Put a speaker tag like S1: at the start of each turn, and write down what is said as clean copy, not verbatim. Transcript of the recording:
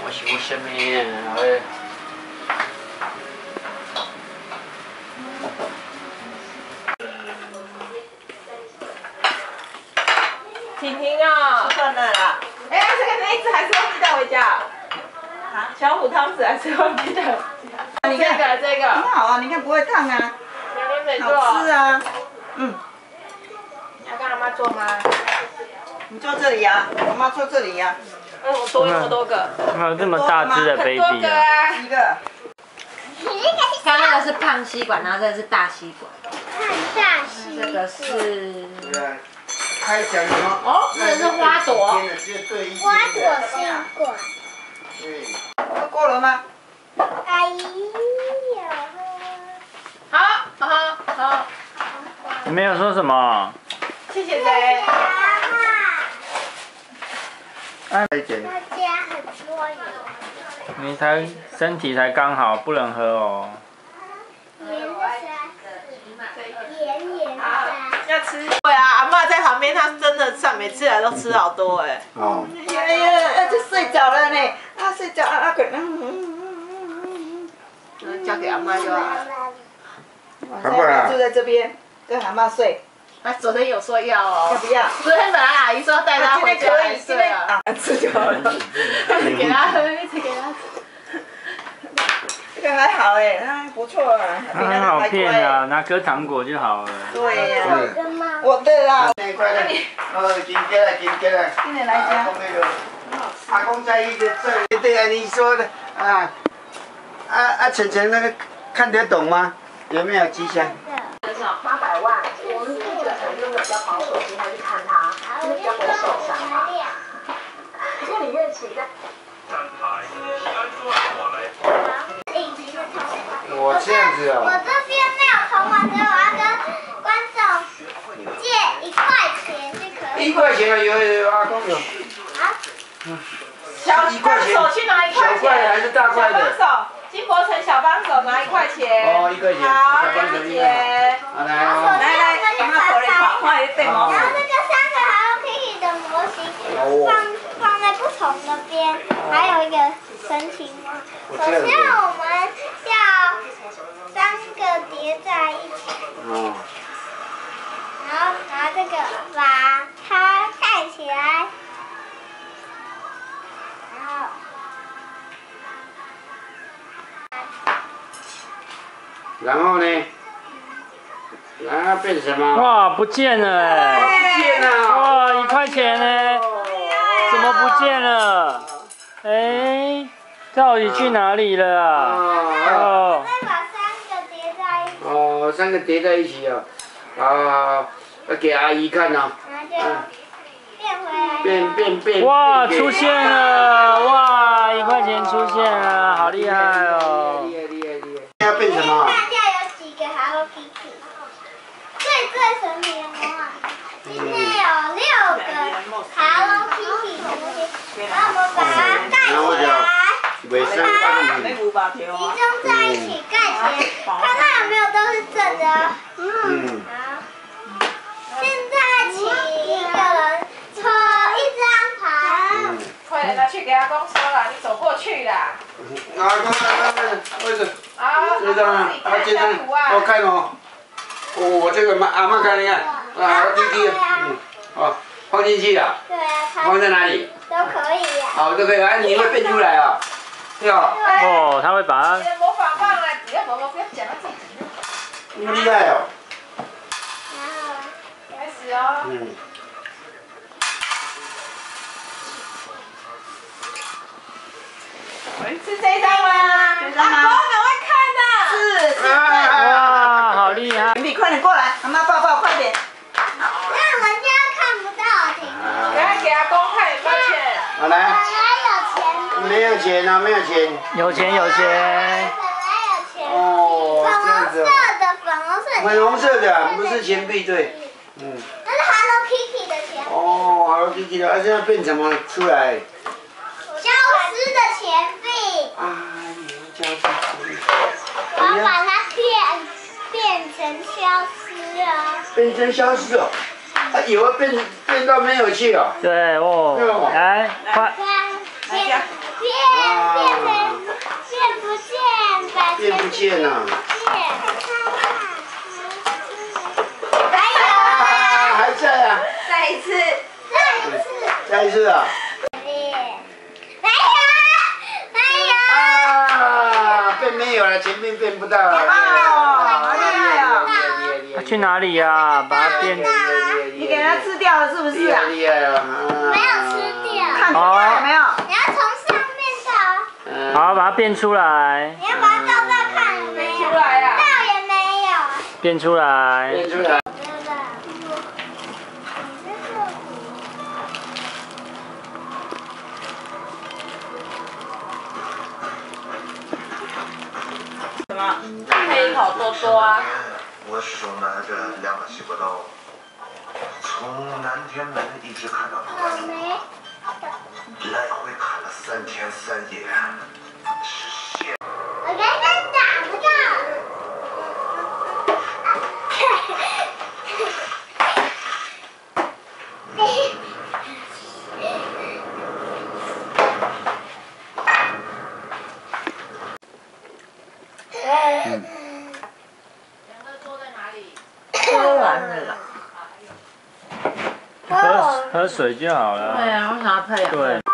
S1: 我想什么？
S2: 婷婷啊，
S3: 吃饭了啦。
S2: 哎，这个那一只还是忘记带回家。啊？小虎汤匙还是忘记带回家。
S3: 你看
S2: 这个
S3: 很好啊，你看不会烫啊，好吃啊。嗯。
S2: 要跟阿妈做吗？
S3: 你坐这里呀，我妈坐这里呀。
S2: 我多那么多个。
S1: 没有这么大只的 baby
S2: 啊。
S3: 一个。
S4: 刚那个是胖吸管，然后这个是大吸管。
S5: 大吸
S4: 这个是。
S6: 开讲什么？
S4: 哦，这个是花朵。
S5: 花朵吸管。
S6: 对。
S3: 过了吗？
S5: 哎呀！
S2: 好。
S1: 你没有说什么？
S2: 谢谢谁？
S5: 大家很多人。
S1: 你才身体才刚好，不能喝哦。
S5: 盐的。
S2: 要吃。对啊，阿嬷在旁边，她真的每次来都吃好多哎。
S6: 哦。
S3: 呀，就睡着了呢。啊，睡着啊，可能。
S2: 交给阿嬷就好了。
S3: 晚上住在这边，跟阿嬷睡。
S2: 他昨天有说要哦。
S3: 要不要？
S2: 昨天本来阿姨说带他回家来睡啊。
S3: 吃就好了。
S2: 给他喝，一直给他吃。
S3: 这个还好哎，还不错啊。
S1: 很好骗啊，拿颗糖果就好了。
S3: 对呀。
S5: 我
S3: 的啦。
S6: 快点，今天来。
S3: 今天来家。
S6: 阿公在意的这，对啊，你说的啊。晨晨那个看得懂吗？有没有迹象
S7: ？800万，我们记者可能用个比较保守心态去看他，因为比较不会受伤嘛。所以你越期待。
S6: 我这样子哦。
S5: 我这边没有充完，所以我要跟观众借1块钱就可以。
S6: 1块钱啊，有阿公有。
S5: 啊？
S2: 小帮手去拿1块钱。
S6: 小块的还是大块的？
S2: 小帮手。金伯成小帮手拿1块钱。
S6: 哦，1块钱。
S2: 好，谢谢。
S6: 好来哦。
S3: 来，阿妈口里跑，快点对毛。
S5: 然后这个3个 Hello Kitty 的模型放在不同的边，还有一个神奇猫。首先我们要3个叠在一起。
S6: 哦。
S5: 然后拿这个把它盖起来。然后。
S6: 然后呢？然后变什么？
S1: 哇，不见了哎！
S6: 不见了！
S1: 哇，1块钱呢？怎么不见了？哎，到底去哪里了啊？
S5: 哦。再把3个叠在一起。
S6: 哦，3个叠在一起哦。要给阿姨看哦。
S5: 然后就变回来。
S6: 变。
S1: 哇，出现了！哇，1块钱出现了，好厉害哦！
S6: 厉害！要变什么？
S5: 看一下有几个 Hello Kitty。最神奇的魔法，今天有6个 Hello Kitty 的东西，然后我们把它盖起来，把它集中在一起盖起来，看看有没有都是正的。好。现在请一个人抽1张牌。
S2: 快点拿去给阿公收了，你走过去啦。
S6: 阿公，位置。
S2: 这张啊，
S6: 这张，我看哦。我这个阿嬷看，你看，滴，放进去了。
S5: 对啊，
S6: 放在哪里？
S5: 都可以呀。
S6: 好，都可以，你会变出来啊。对啊。
S1: 哦，他会把它。
S2: 模仿棒啊，不要讲到自己。
S6: 那么厉害哦。
S5: 然后
S2: 开始哦。是这张吗？阿公，赶快看呐！
S3: 是。
S1: 哇，好厉害！
S3: 你快点过来，阿妈抱抱，快点。
S5: 让人家看不到，停。
S2: 等下给阿公看有没有钱。
S6: 好来。
S5: 没有钱啊，
S6: 没有钱。
S1: 有钱。
S5: 本来有钱。
S6: 哦，这样子。粉红色的，不是钱币对。
S5: 那是 Hello Kitty 的钱。
S6: 哦 ，Hello Kitty 的，现在变什么出来？
S5: 消失的钱币。
S6: 消失。
S5: 我要把它变成消失啊。
S6: 变成消失哦。以后变到没有去哦。
S1: 对哦。来，快。
S5: 变
S6: 见了。还在啊？
S2: 再一次。
S6: 再一次啊？变没有了，前面变不到了。
S1: 它去哪里呀？把它变。
S3: 你给它吃掉了是不是啊？
S6: 厉害啊！
S5: 没有吃掉。
S3: 看出来有没有？
S5: 你要从上面倒。
S1: 好，把它变出来。
S5: 你要把它倒倒看有没有？倒也没有。
S1: 变出来。
S6: 变出来。
S2: 什么？黑烤多多啊！
S8: 我手拿着2个西瓜刀，从南天门一直砍到东安路，来回砍了3天3夜，是血。
S5: 我刚刚打不到。
S4: 喝完了啦。
S1: 喝水就好了。
S4: 对啊，为啥要配2个？
S1: 对。